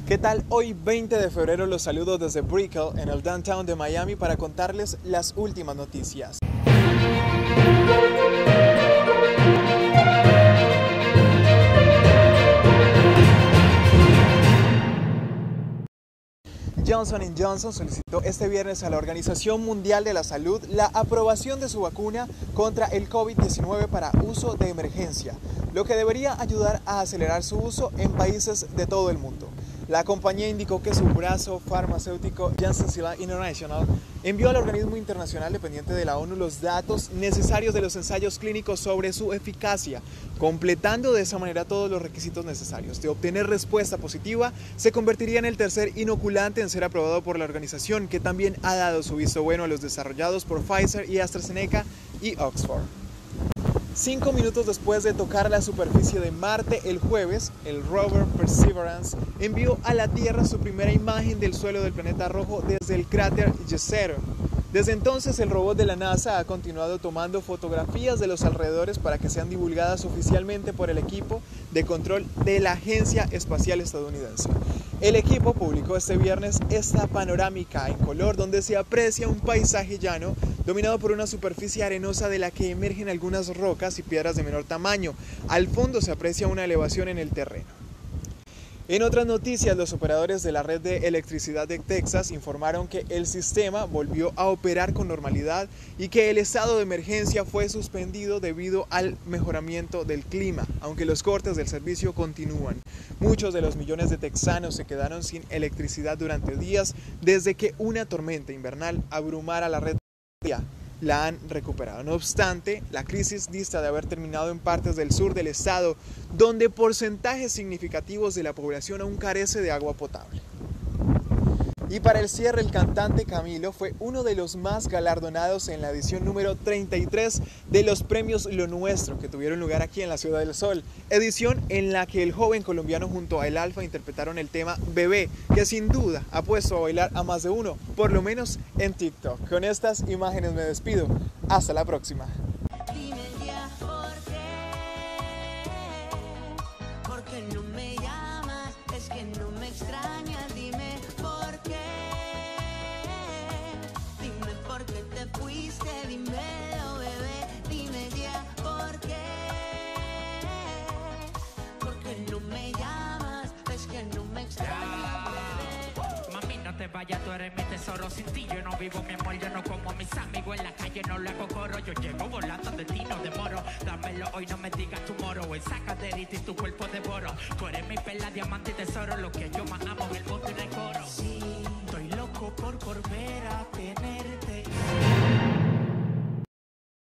¿Qué tal? Hoy 20 de febrero los saludo desde Brickell en el downtown de Miami para contarles las últimas noticias. Johnson & Johnson solicitó este viernes a la Organización Mundial de la Salud la aprobación de su vacuna contra el COVID-19 para uso de emergencia, lo que debería ayudar a acelerar su uso en países de todo el mundo. La compañía indicó que su brazo farmacéutico Janssen International envió al organismo internacional dependiente de la ONU los datos necesarios de los ensayos clínicos sobre su eficacia, completando de esa manera todos los requisitos necesarios. De obtener respuesta positiva, se convertiría en el tercer inoculante en ser aprobado por la organización, que también ha dado su visto bueno a los desarrollados por Pfizer y AstraZeneca y Oxford. 5 minutos después de tocar la superficie de Marte el jueves, el rover Perseverance envió a la Tierra su primera imagen del suelo del planeta rojo desde el cráter Jezero. Desde entonces, el robot de la NASA ha continuado tomando fotografías de los alrededores para que sean divulgadas oficialmente por el equipo de control de la Agencia Espacial Estadounidense. El equipo publicó este viernes esta panorámica en color donde se aprecia un paisaje llano dominado por una superficie arenosa de la que emergen algunas rocas y piedras de menor tamaño. Al fondo se aprecia una elevación en el terreno. En otras noticias, los operadores de la red de electricidad de Texas informaron que el sistema volvió a operar con normalidad y que el estado de emergencia fue suspendido debido al mejoramiento del clima, aunque los cortes del servicio continúan. Muchos de los millones de texanos se quedaron sin electricidad durante días desde que una tormenta invernal abrumara la red. La han recuperado. No obstante, la crisis dista de haber terminado en partes del sur del estado, donde porcentajes significativos de la población aún carece de agua potable. Y para el cierre, el cantante Camilo fue uno de los más galardonados en la edición número 33 de los premios Lo Nuestro, que tuvieron lugar aquí en la Ciudad del Sol. Edición en la que el joven colombiano junto a El Alfa interpretaron el tema Bebé, que sin duda ha puesto a bailar a más de uno, por lo menos en TikTok. Con estas imágenes me despido. Hasta la próxima. Dímelo, bebé, dime ya por qué. Porque no me llamas, es que no me extrañas, bebé. Mami, no te vayas, tú eres mi tesoro. Sin ti yo no vivo, mi amor, yo no como mis amigos en la calle, no le hago coro. Yo llego volando de ti, no demoro. Dámelo hoy, no me digas tomorrow. Esa caderita y tu cuerpo devoro. Tú eres mi perla, diamante y tesoro. Lo que yo más amo en el mundo y en el coro. Sí, Estoy loco por ver a